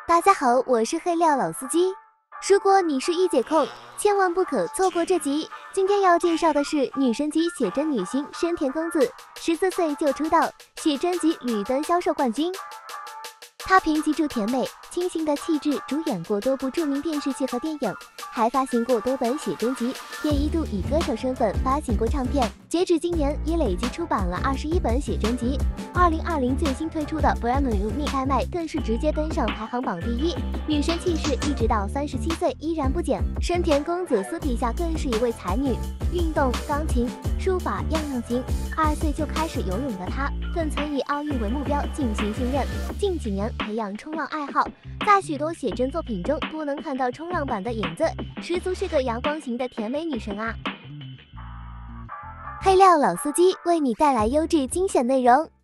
大家好，我是黑料老司机。如果你是御姐控，千万不可错过这集。今天要介绍的是女神级写真女星深田恭子，14岁就出道，写真集屡登销售冠军。她凭藉住甜美清新的气质，主演过多部著名电视剧和电影，还发行过多本写真集，也一度以歌手身份发行过唱片。截止今年，已累计出版了21本写真集。2020最新推出的《Brand New》逆开麦更是直接登上排行榜第1。女神气势一直到37岁依然不减。深田恭子私底下更是一位才女，运动、钢琴、书法样样行。2岁就开始游泳的她，更曾以奥运为目标进行训练。近几年培养冲浪爱好，在许多写真作品中都能看到冲浪板的影子，十足是个阳光型的甜美女神啊！黑料老司机为你带来优质精选内容。